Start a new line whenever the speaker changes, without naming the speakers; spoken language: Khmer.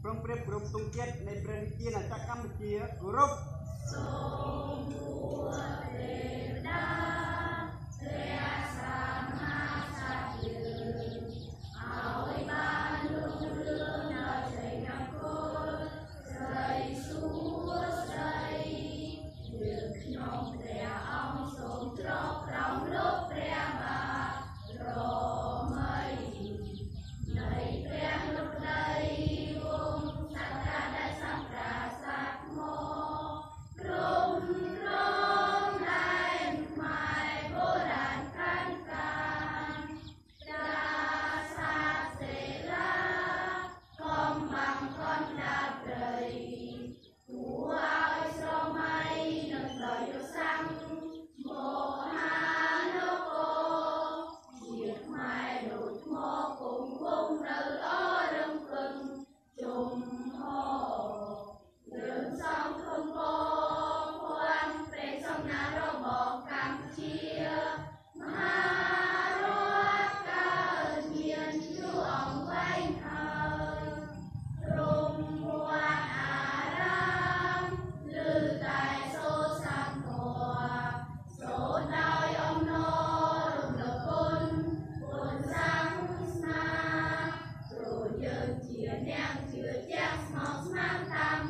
ព្រមព្រៀងគ្រប់ទងជាតិនៃព្រះរាជាណាចក្រកម្ពុជាគោរពសូមគួរទេវតាព្រះសម្មាសម្ពុទ្ធឲ្យបានលុបលឿនដល់ជ័យមង្គលស្រីសួស្តីយើងខ្ញុំព្រះអង្គសូមទ្រពក្រោមលោកព្រះបាទរមីនៃព្រះលោកដីវង្សសក្តាដែលសម្ប្រាសាទមកព្រមក្រមដែនខ្មែរបុរាណកាន់កានប្រាសាទសេឡាកំបាំងកណ្ដាលព្រៃគួរឲ្យស្រមៃនៅដោយយស័ង្ឃមហានគរជាខ្មែរដូចថ្មគង់វងនៅល្អរឹងពឹងជុំហយើងសងធំពភ័ណ្ឌព្រះសំណាងរបស់កម្ពុជាមហារដ្ឋកើតមានយូរអង្វែងហើយរំវត្តអារាមឮតែសូរសាំធម៌សូរដោយអំណររំលឹកគុណសាសនាព្រោះយើងជាអ្នកជឿជាក់ស្មោះស្ម័គ្រតាម